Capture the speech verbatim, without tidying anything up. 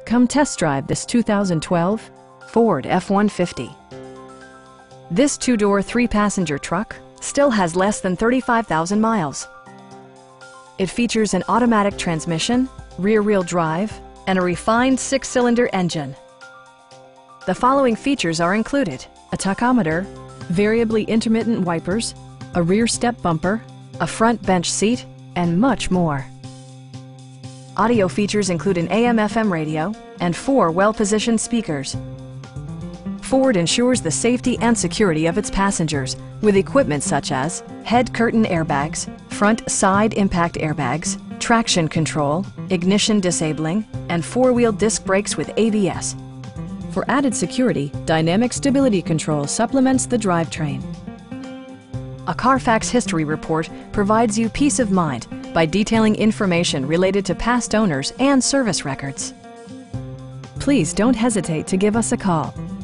Come test drive this two thousand twelve Ford F one fifty. This two-door, three-passenger truck still has less than thirty-five thousand miles. It features an automatic transmission, rear-wheel drive, and a refined six-cylinder engine. The following features are included: a tachometer, variably intermittent wipers, a rear step bumper, a front bench seat, and much more. Audio features include an A M F M radio and four well-positioned speakers. Ford ensures the safety and security of its passengers with equipment such as head curtain airbags, front side impact airbags, traction control, ignition disabling, and four-wheel disc brakes with A B S. For added security, dynamic stability control supplements the drivetrain. A Carfax history report provides you peace of mind by detailing information related to past owners and service records. Please don't hesitate to give us a call.